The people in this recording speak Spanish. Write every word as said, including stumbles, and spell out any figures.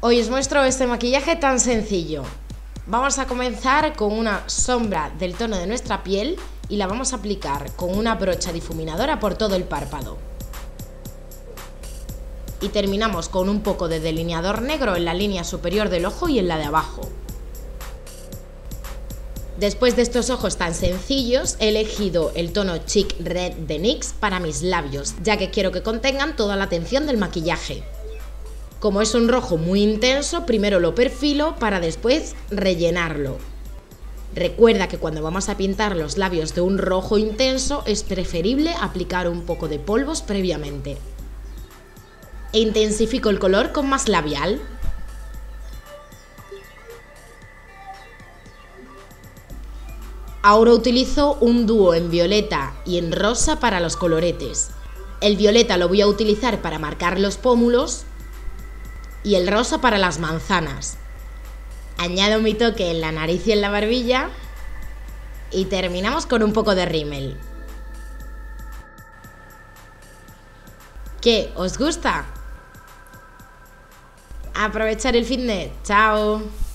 Hoy os muestro este maquillaje tan sencillo. Vamos a comenzar con una sombra del tono de nuestra piel y la vamos a aplicar con una brocha difuminadora por todo el párpado. Y terminamos con un poco de delineador negro en la línea superior del ojo y en la de abajo. Después de estos ojos tan sencillos, he elegido el tono Chic Red de NYX para mis labios, ya que quiero que contengan toda la atención del maquillaje. Como es un rojo muy intenso, primero lo perfilo para después rellenarlo. Recuerda que cuando vamos a pintar los labios de un rojo intenso es preferible aplicar un poco de polvos previamente. E intensifico el color con más labial. Ahora utilizo un dúo en violeta y en rosa para los coloretes. El violeta lo voy a utilizar para marcar los pómulos y el rosa para las manzanas. Añado mi toque en la nariz y en la barbilla y terminamos con un poco de rímel. ¿Qué? ¿Os gusta? Aprovechar el fitness. ¡Chao!